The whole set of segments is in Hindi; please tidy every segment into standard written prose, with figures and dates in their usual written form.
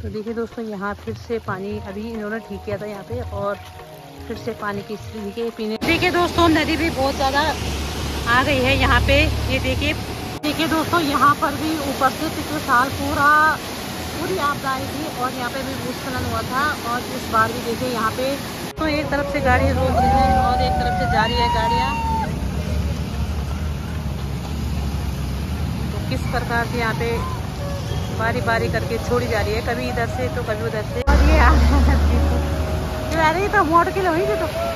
तो देखिए दोस्तों, यहाँ फिर से पानी अभी इन्होंने ठीक किया था यहाँ पे, और फिर से पानी की स्थिति के पीने। देखिए दोस्तों, नदी भी बहुत ज़्यादा आ गई है यहाँ पे। ये देखिए दोस्तों, यहाँ पर भी ऊपर से पिछले साल पूरी आपदा आई थी और यहाँ पे भी भूस्खलन हुआ था, और इस बार भी देखिए यहाँ पे तो एक तरफ से गाड़ी रोक रही है और एक तरफ से जा रही है गाड़ियाँ। तो किस प्रकार से यहाँ पे बारी बारी करके छोड़ी जा रही है, कभी इधर से तो कभी उधर से। और ये आ रही तो मोड़ के लोही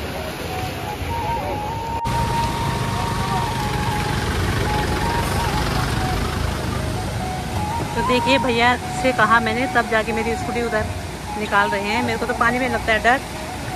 तो देखिए भैया से कहा मैंने, तब जाके मेरी स्कूटी उधर निकाल रहे हैं। मेरे को तो पानी में लगता है डर।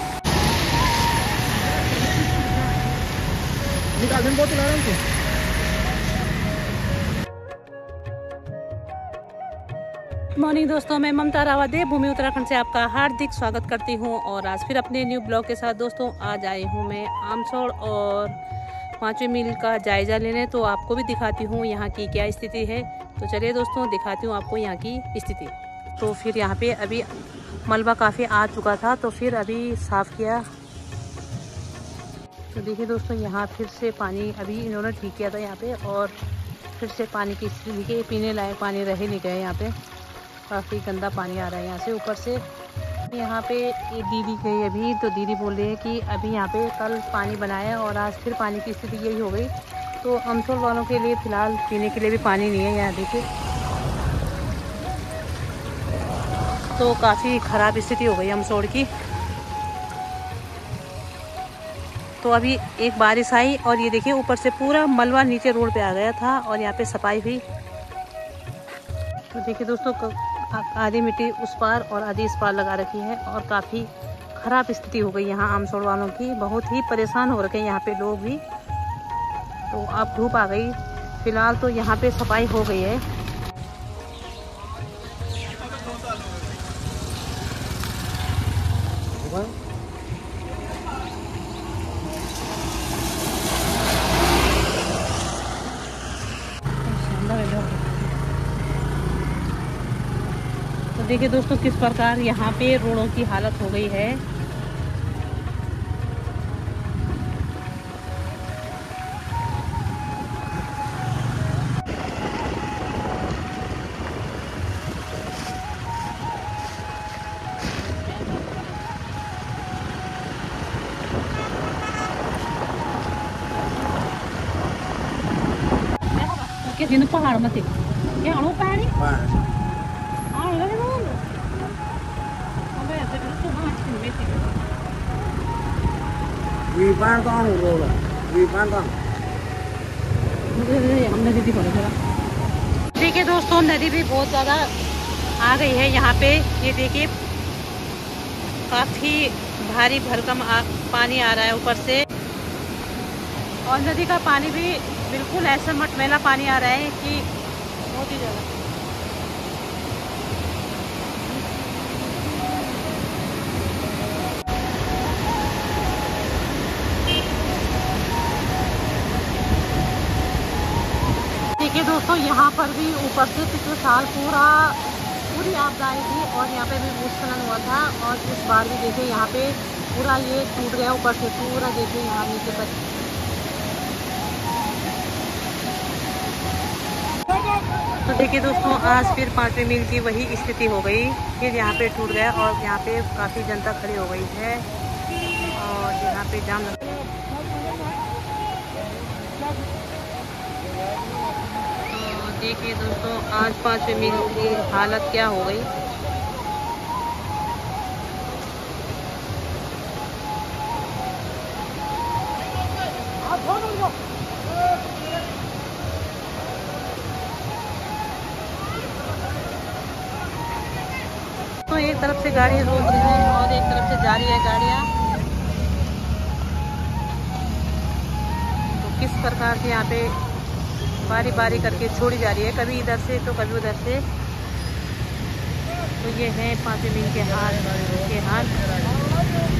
मॉर्निंग दोस्तों, मैं ममता रावत देवभूमि उत्तराखंड से आपका हार्दिक स्वागत करती हूं, और आज फिर अपने न्यू ब्लॉग के साथ दोस्तों आज आई हूं मैं आमसोड़ और 5वें मील का जायजा लेने। तो आपको भी दिखाती हूं यहाँ की क्या स्थिति है। तो चलिए दोस्तों, दिखाती हूँ आपको यहाँ की स्थिति। तो फिर यहाँ पे अभी मलबा काफ़ी आ चुका था, तो फिर अभी साफ़ किया। तो देखिए दोस्तों, यहाँ फिर से पानी अभी इन्होंने ठीक किया था यहाँ पे, और फिर से पानी की स्थिति के पीने लायक पानी रह ही नहीं गए। यहाँ पे काफ़ी गंदा पानी आ रहा है यहाँ से ऊपर से। यहाँ पे एक दीदी गई अभी, तो दीदी बोल रही है कि अभी यहाँ पे कल पानी बनाया और आज फिर पानी की स्थिति यही हो गई। तो आमसोड़ वालों के लिए फ़िलहाल पीने के लिए भी पानी नहीं है। यहाँ देखिए तो काफ़ी ख़राब स्थिति हो गई आमसोड़ की। तो अभी एक बारिश आई और ये देखिए ऊपर से पूरा मलबा नीचे रोड पे आ गया था, और यहाँ पे सफाई हुई। तो देखिए दोस्तों, आधी मिट्टी उस पार और आधी इस पार लगा रखी है, और काफ़ी ख़राब स्थिति हो गई यहाँ आमसोड़ वालों की। बहुत ही परेशान हो रखे हैं यहाँ पे लोग भी। तो अब धूप आ गई, फिलहाल तो यहाँ पे सफाई हो गई है। तो देखिए दोस्तों, किस प्रकार यहाँ पे रोडों की हालत हो गई है। किसी पहाड़ में पानी देखिए दोस्तों, नदी भी बहुत ज़्यादा आ गई है यहाँ पे। ये देखिए काफ़ी भारी भरकम पानी आ रहा है ऊपर से, और नदी का पानी भी बिल्कुल ऐसा मटमैला पानी आ रहा है कि बहुत ही ज़्यादा। देखिए दोस्तों, यहाँ पर भी ऊपर से पिछले साल पूरी आपदा आई थी और यहाँ पे भी भूस्खलन हुआ था, और इस बार भी देखिए यहाँ पे पूरा ये टूट गया ऊपर से पूरा। देखिए यहाँ नीचे तक। तो देखिए दोस्तों, आज फिर 5वें मील की वही स्थिति हो गई। फिर यहाँ पे टूट गया और यहाँ पे काफ़ी जनता खड़ी हो गई है, और यहाँ पे जाम लग। देखिए दोस्तों, आज 5वें मील की हालत क्या हो गई। तो एक तरफ से गाड़ी रोक रही है और एक तरफ से जा रही है गाड़ियाँ। तो किस प्रकार से यहाँ पे बारी बारी करके छोड़ी जा रही है, कभी इधर से तो कभी उधर से। तो ये है 5वें मील के हाल।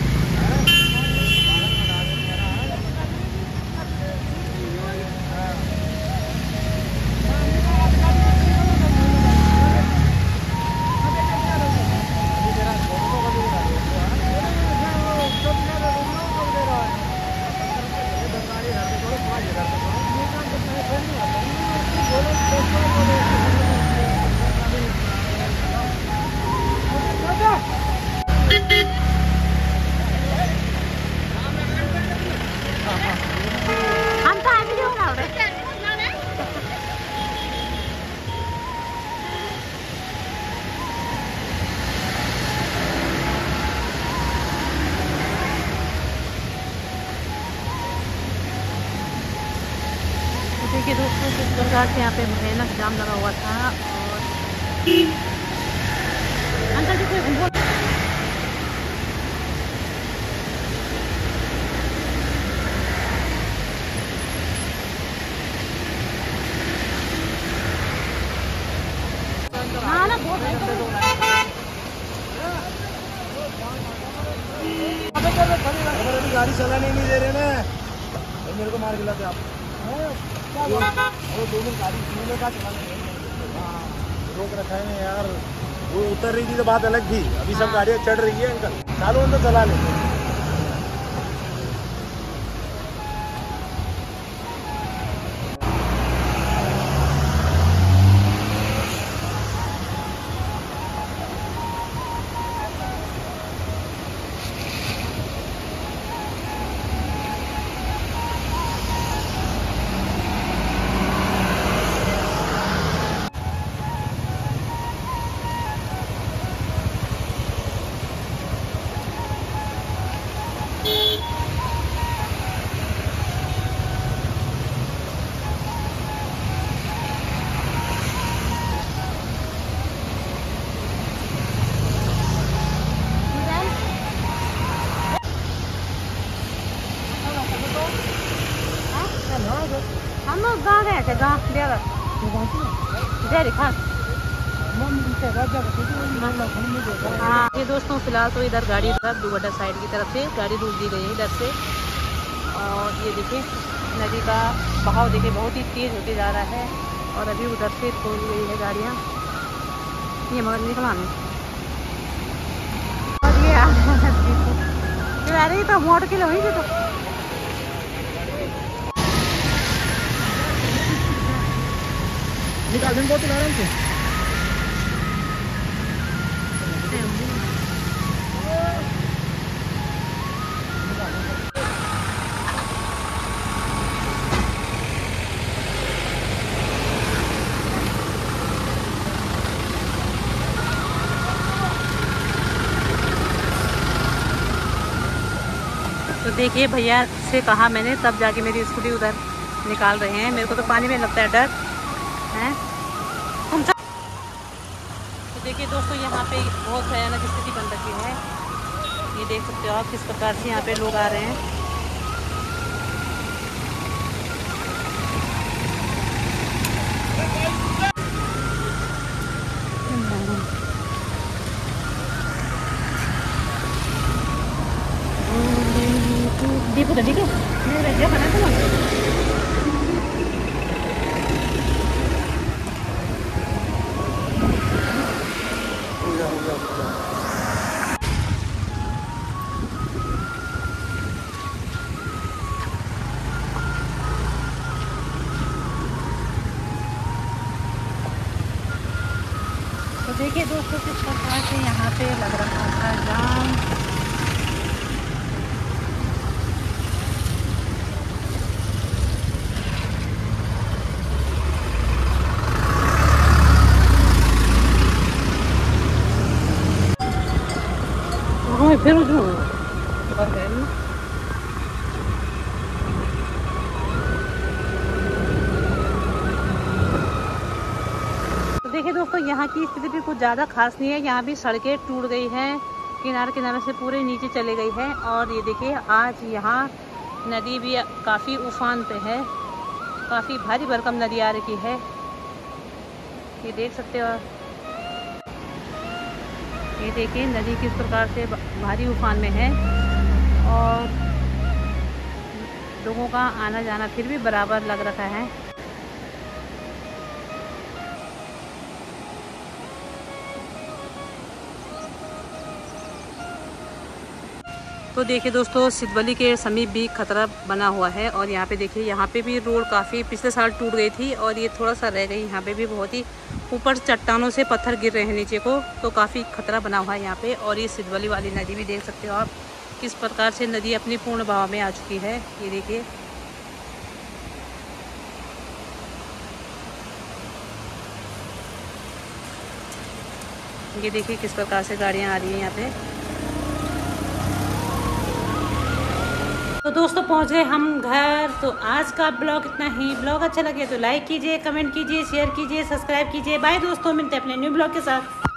देखिए दोस्तों किस प्रकार से यहाँ पे भयानक जाम लगा हुआ था। और अंकल जी कोई गाड़ी चलाने नहीं दे रहे ना, मेरे को मार गिलाते आप। दो मिनट गाड़ी का चलाने रोक रखा है यार। वो उतर रही थी तो बात अलग थी, अभी सब गाड़ियाँ चढ़ रही है अंकल, चालू अंदर चला लेंगे। हम लोग गाँव गए थे, गाँव खास। हाँ ये दोस्तों फिलहाल तो इधर गाड़ी दुबड्डा साइड की तरफ से गाड़ी रोक दी गई है इधर से। और ये देखिए नदी का बहाव देखिए बहुत ही तेज़ होते जा रहा है। और अभी उधर से खोल गई है गाड़ियाँ, ये मगर निकला नहीं। और ये आ रही तो मोड़ के लोही तो निकाल देंगे बहुत आराम से। तो देखिए भैया से कहा मैंने, तब जाके मेरी स्कूटी उधर निकाल रहे हैं। मेरे को तो पानी में लगता है डर है। तो देखिए दोस्तों यहाँ पे बहुत भयानक स्थिति बन रखी है। ये देख सकते हो आप किस प्रकार से यहाँ पे लोग आ रहे हैं। दीपू तो ठीक है, मेरे बना था ना। तो देखिए दोस्तों किस प्रकार से यहाँ पे लग रहा था जाम। फिर तो देखिए दोस्तों यहाँ की स्थिति भी कुछ ज़्यादा खास नहीं है। यहाँ भी सड़कें टूट गई हैं, किनारे किनारे से पूरे नीचे चले गई है। और ये देखिए आज यहाँ नदी भी काफ़ी उफान पे है, काफ़ी भारी भरकम नदी आ रही है। ये देख सकते हो, ये देखिए नदी किस प्रकार से भारी उफान में है। और लोगों का आना जाना फिर भी बराबर लग रहा है। तो देखिए दोस्तों सिद्धवली के समीप भी खतरा बना हुआ है। और यहाँ पे देखिए यहाँ पे भी रोड काफ़ी पिछले साल टूट गई थी और ये थोड़ा सा रह गई। यहाँ पे भी बहुत ही ऊपर चट्टानों से पत्थर गिर रहे हैं नीचे को, तो काफ़ी खतरा बना हुआ है यहाँ पे। और ये सिद्धवली वाली नदी भी देख सकते हो आप किस प्रकार से नदी अपनी पूर्ण बहाव में आ चुकी है। ये देखिए किस प्रकार से गाड़ियाँ आ रही हैं यहाँ पे। तो दोस्तों पहुंच गए हम घर। तो आज का ब्लॉग इतना ही। ब्लॉग अच्छा लगे तो लाइक कीजिए, कमेंट कीजिए, शेयर कीजिए, सब्सक्राइब कीजिए। बाय दोस्तों, मिलते हैं अपने न्यू ब्लॉग के साथ।